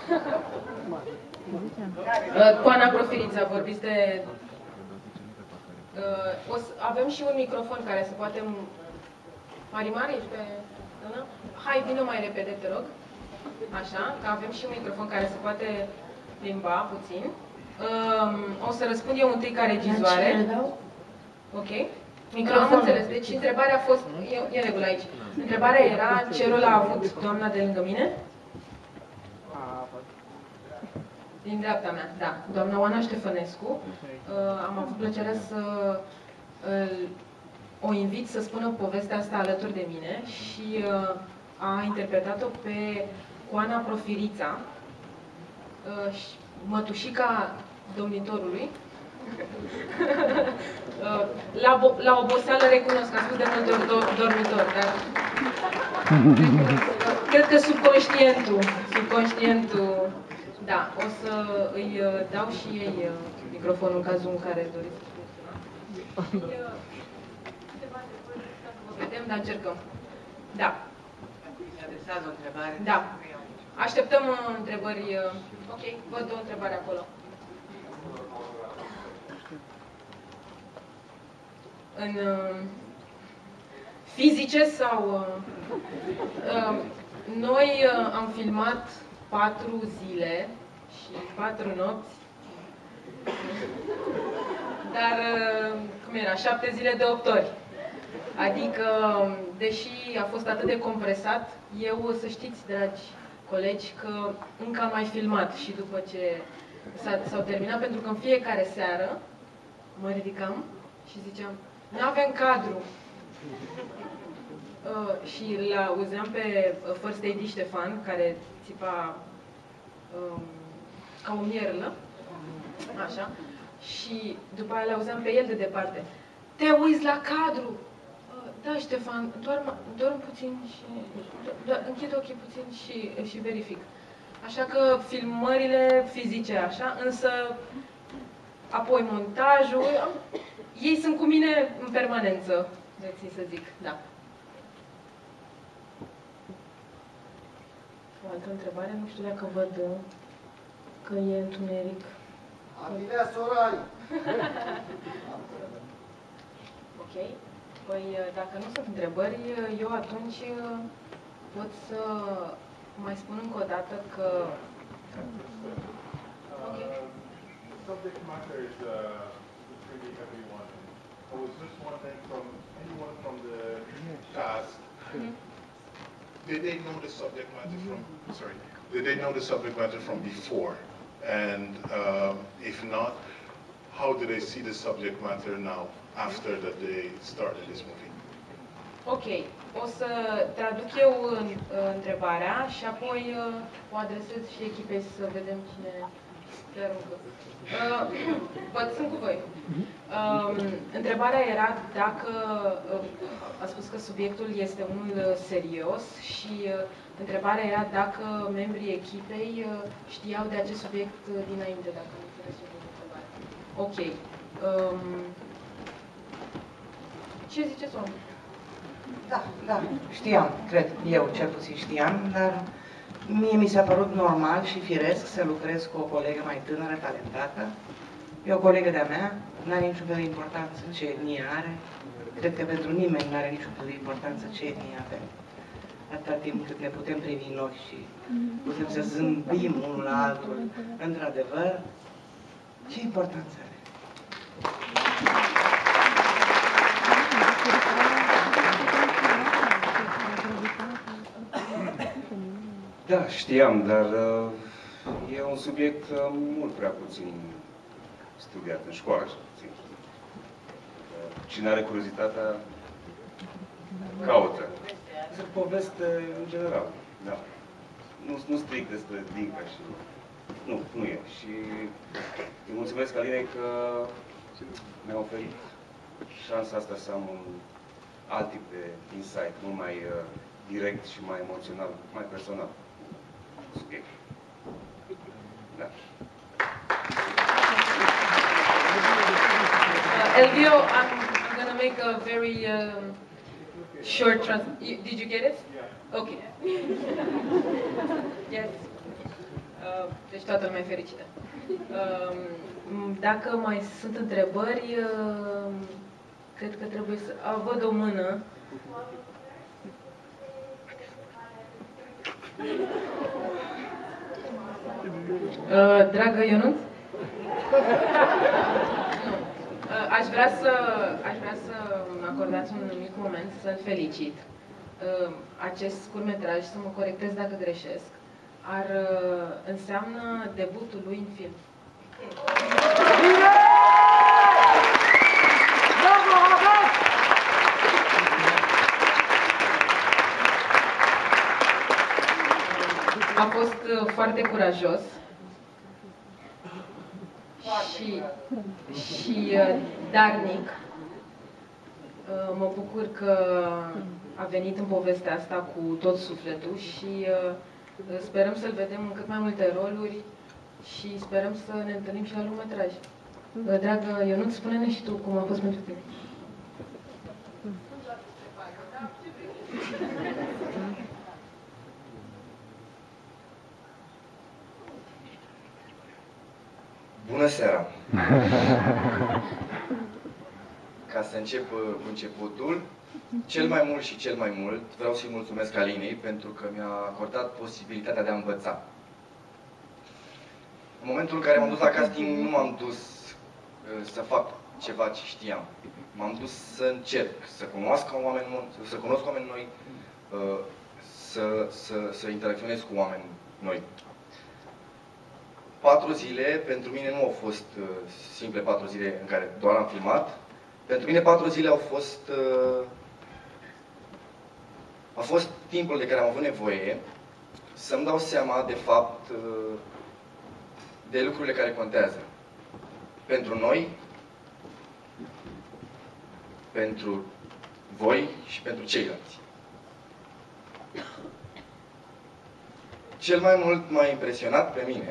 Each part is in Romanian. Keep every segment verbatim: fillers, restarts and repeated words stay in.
Coana Profirița, vorbiți de... Uh, o să, avem și un microfon care se poate... Marimare, ești pe... Dana? Hai, vină mai repede, te rog. Așa, că avem și un microfon care se poate plimba puțin. Um, o să răspund eu întâi ca regizoare. Ok? Microfon, am înțeles. Deci întrebarea a fost... E, e regulă aici. Întrebarea era ce rol a avut doamna de lângă mine? Din dreapta mea, da. Doamna Oana Ștefănescu. Uh, am avut plăcerea să uh, o invit să spună povestea asta alături de mine și uh, a interpretat-o pe Coana Profirița, uh, mătușica domnitorului. uh, la, la oboseală recunosc, am spus de multe ori do dormitor, dar cred că subconștientul, subconștientul, da, o să îi uh, dau și ei uh, microfonul în cazul în care doriți să spuneți. Vedem, dar încercăm. Da. Adresează o întrebare. Da. Așteptăm uh, întrebări. Uh, ok, văd o întrebare acolo. În uh, fizice sau... Uh, uh, noi uh, am filmat patru zile și patru nopți. Dar, uh, cum era, șapte zile de opt ori. Adică, deși a fost atât de compresat, eu, să știți, dragi colegi, că încă am mai filmat și după ce s-au terminat, pentru că în fiecare seară mă ridicam și ziceam, nu avem cadru. Uh, și îl auzeam pe First Lady Ștefan, care țipa um, ca o mierlă, așa, și după aia l-auzeam pe el de departe. Te uiți la cadru! Da, Ștefan, doar, doar puțin și... Doar, închid ochii puțin și, și verific. Așa că filmările fizice, așa, însă apoi montajul... Ei sunt cu mine în permanență, vreți să zic, da. O altă întrebare, nu știu dacă văd că e întuneric. Amirea Sorai! Ok. Păi, dacă nu sunt întrebări, eu atunci pot să mai spun încă o dată că... Okay. Subject matter is uh, pretty everyone. I was just wondering from anyone from the cast, Mm-hmm. did they know the subject matter from, sorry, did they know the subject matter from before? And um, if not, how do they see the subject matter now, after that they started this movie? Ok, o să traduc eu în, întrebarea și apoi uh, o adresez și echipei să vedem cine te aruncă. Uh, Vă sunt cu voi. Uh, întrebarea era dacă, uh, a spus că subiectul este unul serios și uh, întrebarea era dacă membrii echipei uh, știau de acest subiect uh, dinainte, dacă nu înțeles eu de întrebare. Ok. Um, Ce ziceți, oameni? Da, da, știam, cred, eu cel puțin știam, dar mie mi s-a părut normal și firesc să lucrez cu o colegă mai tânără, talentată. E o colegă de-a mea, nu are niciun fel de importanță ce etnie are. Cred că pentru nimeni nu are niciun fel de importanță ce etnie avem. Atâta timp cât ne putem privi în ochi și putem să zâmbim unul la altul, într-adevăr, ce importanță are? Da, știam, dar uh, e un subiect uh, mult prea puțin studiat în școală, așa puțin. Uh, cine are curiozitatea, caută. Este poveste în general, da. Nu, nu strict despre Dinca și... Nu, nu e. Și îi mulțumesc Alinei că mi-a oferit șansa asta să am un alt tip de insight, mult mai uh, direct și mai emoțional, mai personal. Subiect. Da. Uh, Elvio, I'm, I'm going to make a very um, short trans... You, did you get it? Yeah. Okay. Yes. Um, Deci toată lumea e fericită. Um, dacă mai sunt întrebări, uh, cred că trebuie să... A, văd o mână. Uh, dragă Ionuț? Aș vrea să, aș vrea să acordați un mic moment să-l felicit. Acest scurtmetraj, să mă corectez dacă greșesc, ar înseamnă debutul lui în film. A fost foarte curajos. Și, și darnic. Mă bucur că a venit în povestea asta cu tot sufletul și sperăm să-l vedem în cât mai multe roluri și sperăm să ne întâlnim și la lungmetraj. Dragă Ionuț, spune-ne și tu cum a fost pentru tine. Bună seara! Ca să încep cu începutul, cel mai mult și cel mai mult vreau să-i mulțumesc Alinei pentru că mi-a acordat posibilitatea de a învăța. În momentul în care m-am dus la casting, nu m-am dus să fac ceva ce știam. M-am dus să încerc, să cunosc oameni, să cunosc oameni noi, să, să, să interacționez cu oameni noi. Patru zile, pentru mine nu au fost uh, simple patru zile în care doar am filmat. Pentru mine patru zile au fost, uh, a fost timpul de care am avut nevoie să-mi dau seama, de fapt, uh, de lucrurile care contează. Pentru noi, pentru voi și pentru ceilalți. Cel mai mult m-a impresionat pe mine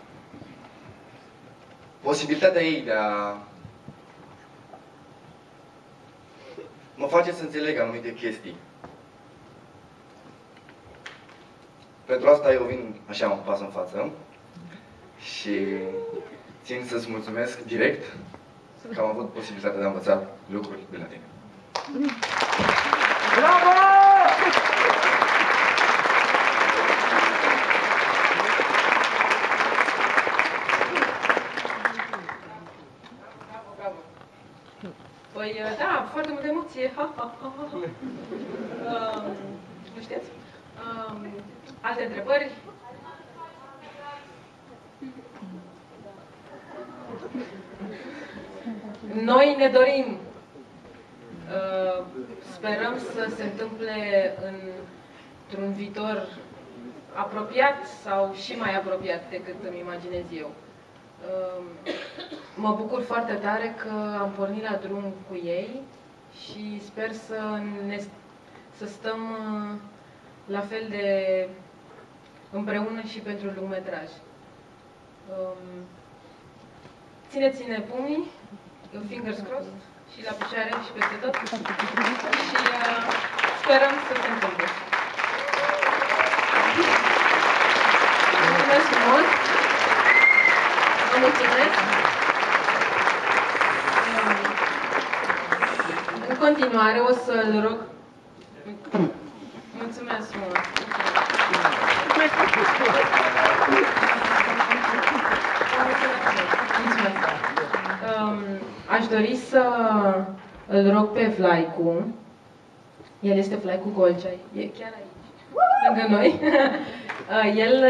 posibilitatea ei de a mă face să înțeleg anumite chestii. Pentru asta eu vin așa un pas în față și țin să-ți mulțumesc direct că am avut posibilitatea de a învăța lucruri de la tine. Bravo! Păi, da, foarte multă emoție. Ha, ha, ha, ha. Uh, nu știați? Uh, alte întrebări? Noi ne dorim, uh, sperăm să se întâmple într-un viitor apropiat sau și mai apropiat decât îmi imaginez eu. Mă bucur foarte tare că am pornit la drum cu ei și sper să, ne, să stăm la fel de împreună și pentru lungmetraj. Țineți-ne pumnii, fingers crossed, și la picioare și peste tot și uh, sperăm să se întâmple. Mulțumesc frumos! Vă mulțumesc! În continuare o să-l rog... Mulțumesc frumos! Mulțumesc! Aș dori să îl rog pe Vlaicu. El este Vlaicu Golcea, e chiar aici, lângă noi. El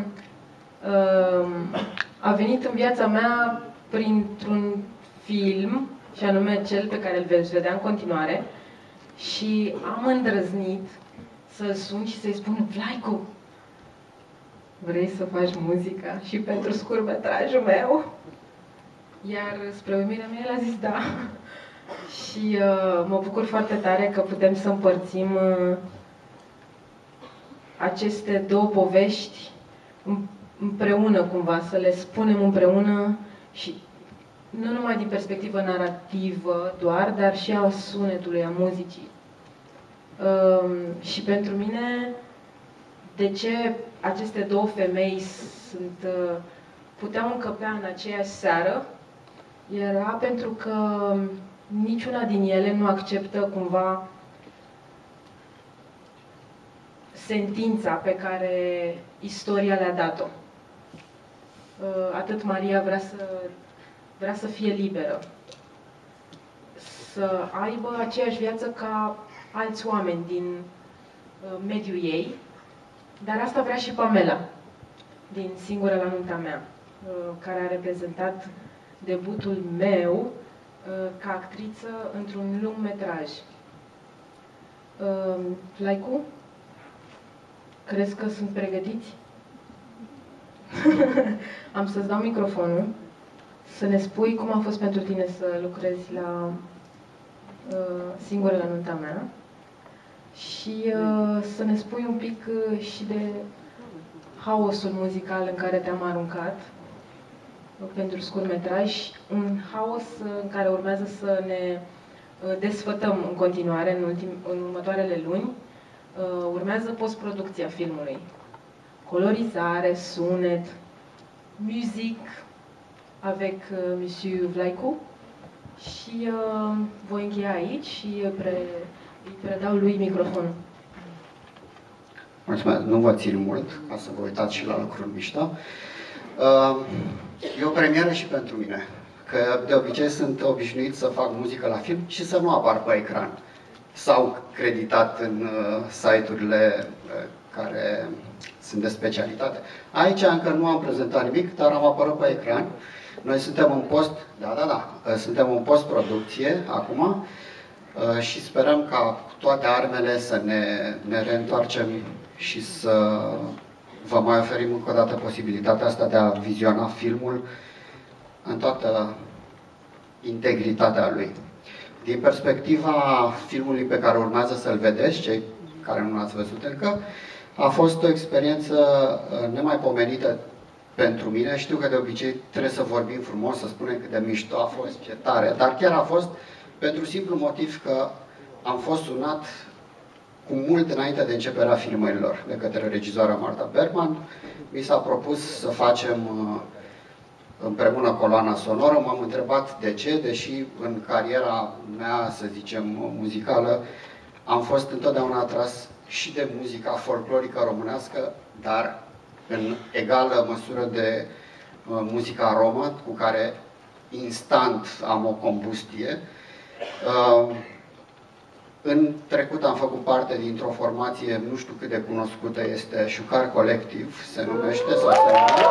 a venit în viața mea printr-un film, și anume cel pe care îl veți vedea în continuare, și am îndrăznit să-l sun și să-i spun: Vlaicu, vrei să faci muzica și pentru scurtmetrajul meu? Iar spre uimirea mea, el a zis da. Și uh, mă bucur foarte tare că putem să împărțim uh, aceste două povești împreună cumva, să le spunem împreună și nu numai din perspectivă narrativă doar, dar și a sunetului, a muzicii. Uh, și pentru mine, de ce aceste două femei sunt, puteau încăpea în aceeași seară, era pentru că niciuna din ele nu acceptă cumva sentința pe care istoria le-a dat-o. Atât Maria vrea să, vrea să fie liberă, să aibă aceeași viață ca alți oameni din mediul ei, dar asta vrea și Pamela, din Singură la nunta mea, care a reprezentat debutul meu ca actriță într-un lung metraj. Laiku? Crezi că sunt pregătiți? Am să-ți dau microfonul, să ne spui cum a fost pentru tine să lucrezi la uh, Singură la nunta mea și uh, să ne spui un pic uh, și de haosul muzical în care te-am aruncat uh, pentru scurtmetraj, un haos uh, în care urmează să ne uh, desfătăm în continuare în, ultim, în următoarele luni. Uh, urmează postproducția filmului. Colorizare, sunet, muzic avec uh, Monsieur Vlaicu și uh, voi încheia aici și uh, pre, îi predau lui microfonul. Mulțumesc, nu vă țin mult, ca să vă uitați și la lucruri mișto. Uh, e o premieră și pentru mine, că de obicei sunt obișnuit să fac muzică la film și să nu apar pe ecran sau creditat în uh, site-urile uh, care sunt de specialitate. Aici încă nu am prezentat nimic, dar am apărut pe ecran. Noi suntem în post, da, da, da, suntem în post-producție acum și sperăm ca toate armele să ne, ne reîntoarcem și să vă mai oferim încă o dată posibilitatea asta de a viziona filmul în toată integritatea lui. Din perspectiva filmului pe care urmează să-l vedeți, cei care nu l-ați văzut încă, a fost o experiență nemaipomenită pentru mine. Știu că de obicei trebuie să vorbim frumos, să spunem cât de mișto a fost, ce tare, dar chiar a fost pentru simplu motiv că am fost sunat cu mult înainte de începerea filmărilor de către regizoara Marta Bergman. Mi s-a propus să facem împreună coloana sonoră. M-am întrebat de ce, deși în cariera mea, să zicem, muzicală, am fost întotdeauna atras și de muzica folclorică românească, dar în egală măsură de uh, muzica romă, cu care instant am o combustie. Uh, în trecut am făcut parte dintr-o formație, nu știu cât de cunoscută este, Șucar Colectiv, se numește, sau se numește.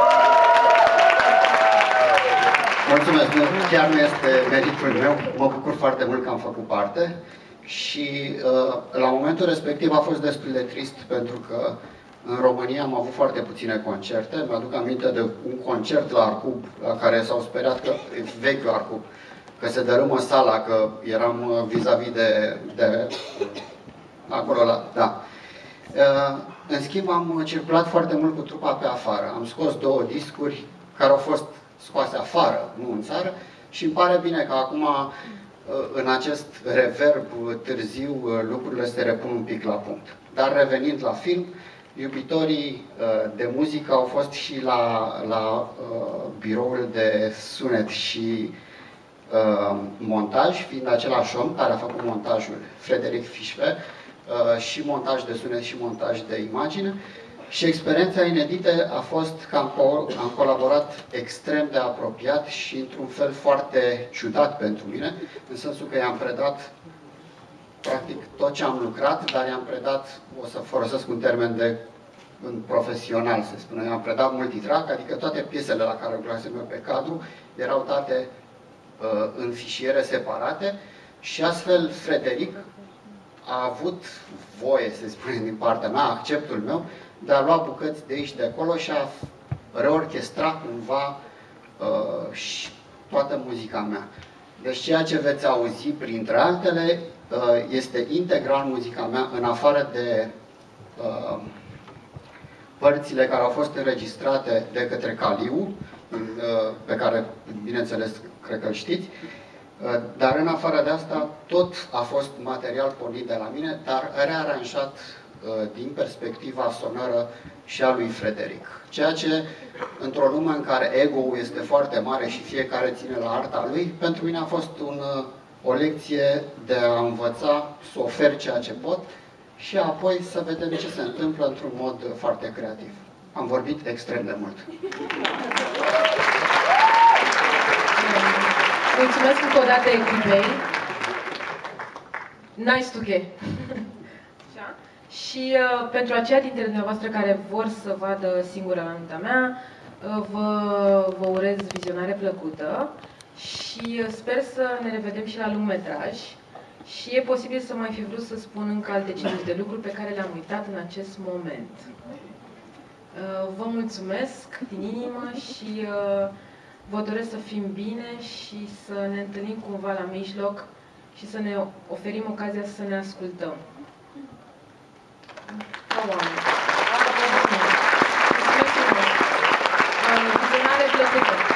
Mulțumesc, chiar nu este meritul meu, mă bucur foarte mult că am făcut parte. Și uh, la momentul respectiv a fost destul de trist pentru că în România am avut foarte puține concerte. Mi-aduc aminte de un concert la Arcub la care s-au speriat că, vechiul Arcub, că se dărâmă sala, că eram vis-a-vis -vis de, de acolo la, da. Uh, în schimb am circulat foarte mult cu trupa pe afară. Am scos două discuri care au fost scoase afară, nu în țară, și îmi pare bine că acum în acest reverb târziu lucrurile se repun un pic la punct. Dar revenind la film, iubitorii de muzică au fost și la, la biroul de sunet și montaj, fiind același om care a făcut montajul, Frederic Fișve, și montaj de sunet și montaj de imagine. Și experiența inedită a fost că am, co am colaborat extrem de apropiat și într-un fel foarte ciudat pentru mine, în sensul că i-am predat practic tot ce am lucrat, dar i-am predat, o să folosesc un termen de în profesional, se spune, i-am predat multitrack, adică toate piesele la care lucrasem eu pe cadru erau date uh, în fișiere separate și astfel Frederic a avut voie, se spune din partea mea, acceptul meu, de a lua bucăți de aici de acolo și a reorchestra cumva uh, și toată muzica mea. Deci ceea ce veți auzi, printre altele, uh, este integral muzica mea, în afară de uh, părțile care au fost înregistrate de către Caliu, uh, pe care, bineînțeles, cred că îl știți, uh, dar în afară de asta, tot a fost material pornit de la mine, dar rearanjat din perspectiva sonoră și a lui Frederic. Ceea ce, într-o lume în care ego-ul este foarte mare și fiecare ține la arta lui, pentru mine a fost un, o lecție de a învăța să ofer ceea ce pot și apoi să vedem ce se întâmplă într-un mod foarte creativ. Am vorbit extrem de mult. Mulțumesc încă o dată echipei. Nice to get. Și uh, pentru aceia dintre dumneavoastră care vor să vadă singura la nunta mea, uh, vă, vă urez vizionare plăcută și uh, sper să ne revedem și la lungmetraj. Și e posibil să mai fi vrut să spun încă alte cincizeci de lucruri pe care le-am uitat în acest moment. Uh, vă mulțumesc din inimă și uh, vă doresc să fim bine și să ne întâlnim cumva la mijloc și să ne oferim ocazia să ne ascultăm. Ca oameni. Mulțumesc frumos! Vizionare plăcută!